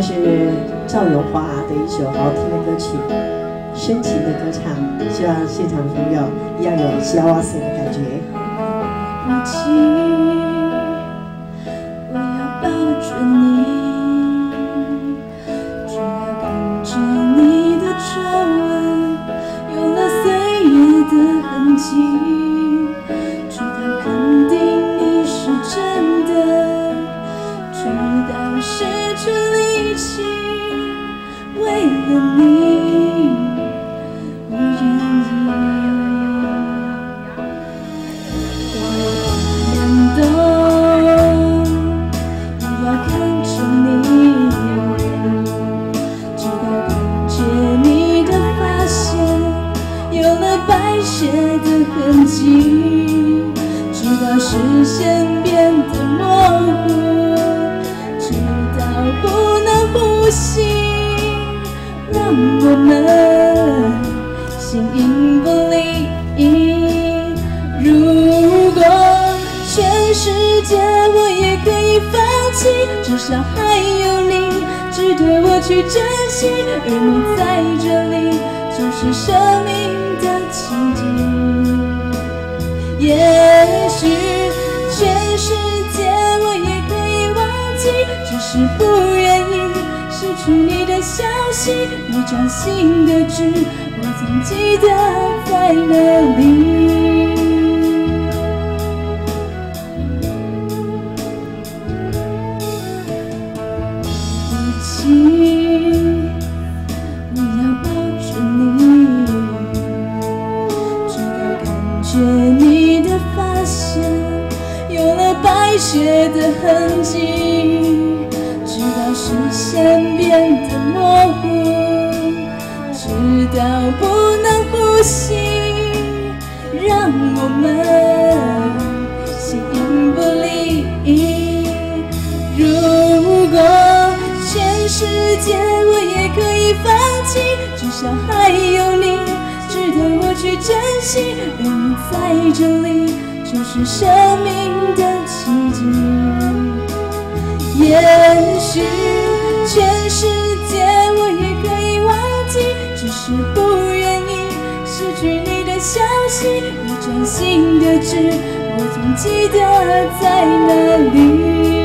是赵咏华的一首好听的歌曲，深情的歌唱，希望现场的朋友一样有幸せ的感觉。 不起，我要抱着你，只要感觉你的皱纹有了岁月的痕迹，直到肯定你是真的，直到失去力气，为了你，我愿意。我也要看着你，直到感觉你的发线有了白雪的痕迹，直到视线变得模糊，直到不能呼吸，让我们形影不离。如果全世界我也可以放弃，至少还有你值得我去珍惜，而你在这里就是生命的奇迹。也许全世界我也可以忘记，只是不愿意失去你的消息，你掌心的痣我总记得在哪里。我要抱着你，直到感觉你的发线有了白雪的痕迹，直到视线变得模糊，直到不能呼吸，让我们形影不离。如果全世界我也可以放弃，至少还有你值得我去珍惜，而你在这里就是生命的奇迹。也许全世界我也可以忘记，只是不愿意失去你的消息，你掌心的痣我总记得在哪里。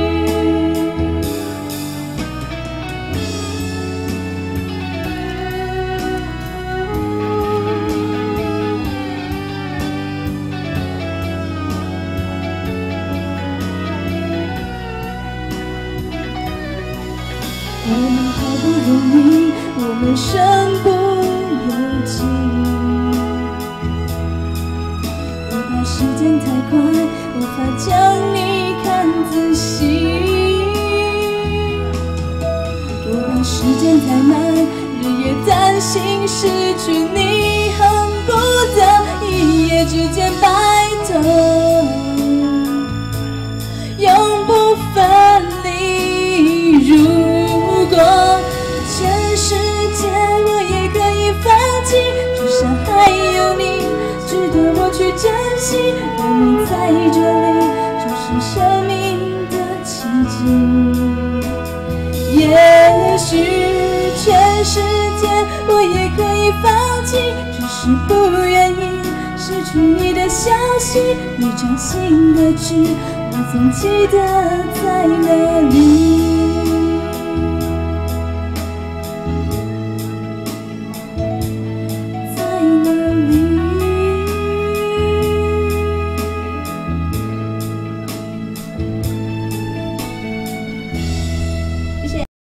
我们好不容易，我们身不由己，我怕时间太快，无法将你看仔细，我怕时间太慢，日夜担心失去你，恨不得一夜之间白头，永不分离。如果全世界我也可以放弃，至少还有你值得我去珍惜，而你在这里就是生命的奇迹。也许全世界我也可以放弃，只是不愿意失去你的消息，你掌心的痣我总记得在哪里。